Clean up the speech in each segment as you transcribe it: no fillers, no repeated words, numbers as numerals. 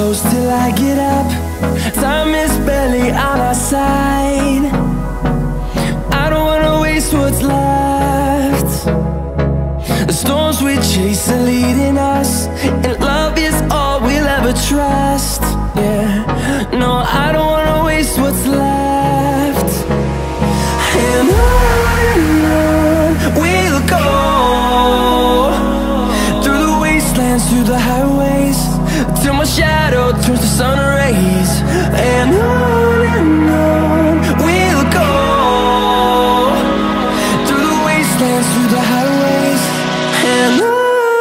close till I get up. Time is barely on our side. I don't wanna waste what's left. The storms we chase are leading us, and love is all we'll ever trust. Yeah, no, I don't wanna waste what's left. And on we'll go, through the wastelands, through the highways, till my shadow turns to sun rays. And on we'll go, through the wastelands, through the highways, and on we'll go.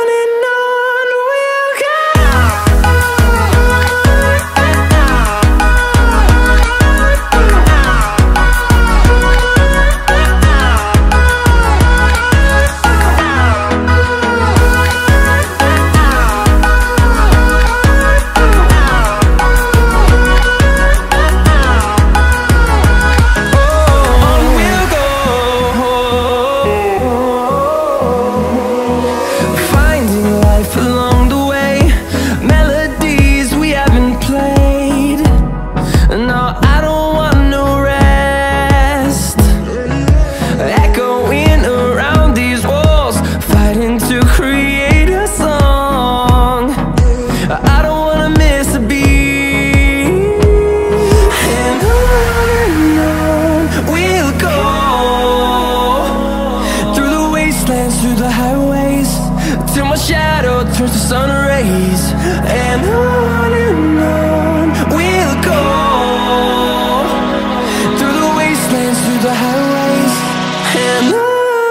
Through the highways, till my shadow turns to sun rays. And on we'll go, through the wastelands, through the highways, and on we'll go.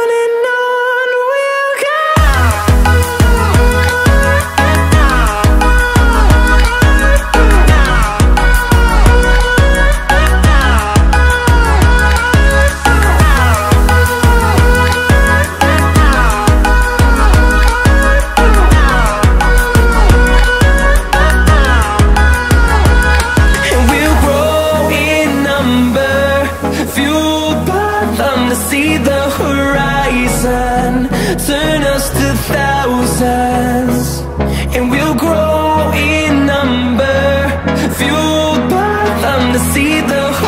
See the horizon turn us to thousands, and we'll grow in number, fueled by them to see the horizon.